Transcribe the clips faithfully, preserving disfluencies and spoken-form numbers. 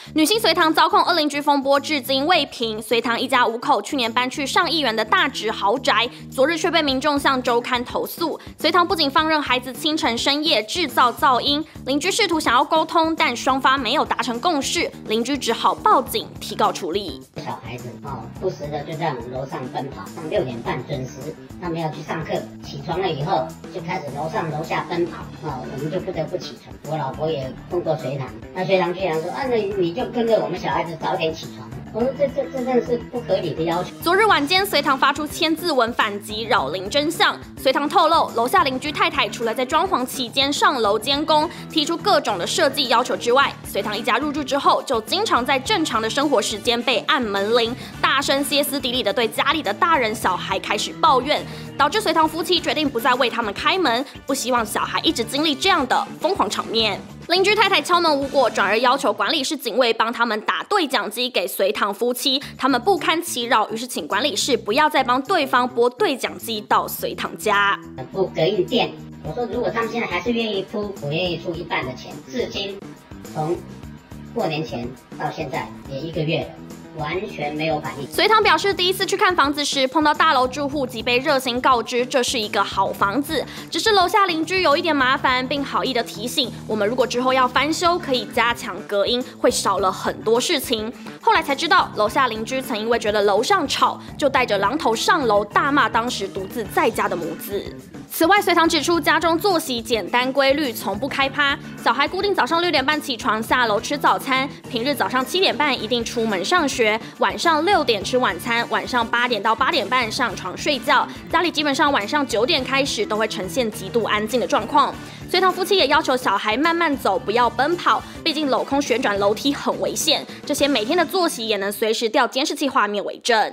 女星隋棠遭控恶邻居风波至今未平，隋棠一家五口去年搬去上亿元的大直豪宅，昨日却被民众向周刊投诉。隋棠不仅放任孩子清晨深夜制造噪音，邻居试图想要沟通，但双方没有达成共识，邻居只好报警提告处理。 小孩子哦，不时的就在我们楼上奔跑，上六点半准时，他们要去上课，起床了以后就开始楼上楼下奔跑，哦，我们就不得不起床。我老婆也问过隋棠，那隋棠居然说啊，那你就跟着我们小孩子早点起床。我说这这这真的是不合理的要求。 昨日晚间，隋棠发出千字文反击，扰邻真相。隋棠透露，楼下邻居太太除了在装潢期间上楼监工，提出各种的设计要求之外，隋棠一家入住之后，就经常在正常的生活时间被按门铃，大声歇斯底里的对家里的大人小孩开始抱怨，导致隋棠夫妻决定不再为他们开门，不希望小孩一直经历这样的疯狂场面。邻居太太敲门无果，转而要求管理室警卫帮他们打对讲机给隋棠夫妻，他们不堪其扰，于是请管理室不要再帮对方拨对讲机到隋棠家。 付隔音垫，我说如果他们现在还是愿意付，我愿意出一半的钱。至今从过年前到现在也一个月了。完全没有反应。 隋棠表示，第一次去看房子时，碰到大楼住户即被热心告知这是一个好房子，只是楼下邻居有一点麻烦，并好意的提醒我们，如果之后要翻修，可以加强隔音，会少了很多事情。后来才知道，楼下邻居曾因为觉得楼上吵，就带着榔头上楼大骂当时独自在家的母子。此外，隋棠指出，家中作息简单规律，从不开趴。小孩固定早上六点半起床下楼吃早餐，平日早上七点半一定出门上学，晚上六点吃晚餐，晚上八点到八点半上床睡觉。家里基本上晚上九点开始都会呈现极度安静的状况。隋棠夫妻也要求小孩慢慢走，不要奔跑，毕竟镂空旋转楼梯很危险。这些每天的作息也能随时调监视器画面为证。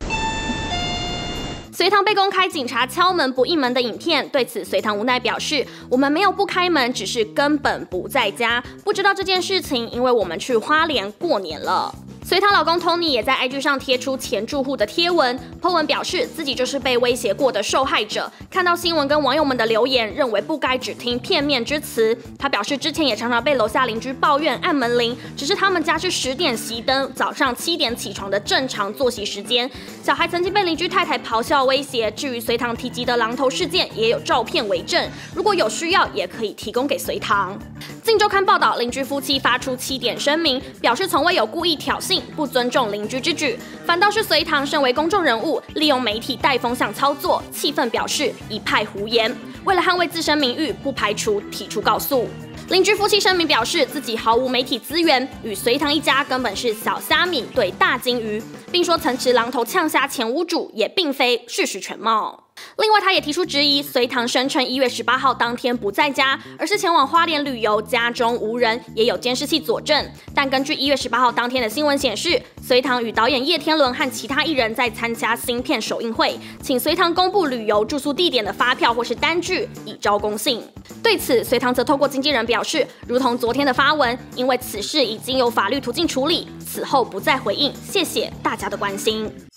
隋棠被公开警察敲门不应门的影片，对此隋棠无奈表示：“我们没有不开门，只是根本不在家，不知道这件事情，因为我们去花莲过年了。”隋棠老公 Tony 也在 I G 上贴出前住户的贴文 ，po 文表示自己就是被威胁过的受害者。看到新闻跟网友们的留言，认为不该只听片面之词。他表示之前也常常被楼下邻居抱怨按门铃，只是他们家是十点熄灯，早上七点起床的正常作息时间。小孩曾经被邻居太太咆哮威胁。至于隋棠提及的榔头事件，也有照片为证，如果有需要，也可以提供给隋棠。镜周刊报道，邻居夫妻发出七点声明，表示从未有故意挑衅、不尊重邻居之举，反倒是隋棠身为公众人物，利用媒体带风向操作，气愤表示一派胡言。为了捍卫自身名誉，不排除提出告诉。邻居夫妻声明表示，自己毫无媒体资源，与隋棠一家根本是小虾米对大金鱼，并说曾持榔头呛瞎前屋主，也并非事实全貌。另外，他也提出质疑，隋棠声称一月十八号当天不在家，而是前往花莲旅游，家中无人，也有监视器佐证。但根据一月十八号当天的新闻显示，隋棠与导演叶天伦和其他艺人在参加新片首映会，请隋棠公布旅游住宿地点的发票或是单据，以招公信。对此，隋棠则透过经纪人表示，如同昨天的发文，因为此事已经有法律途径处理，此后不再回应，谢谢大家的关心。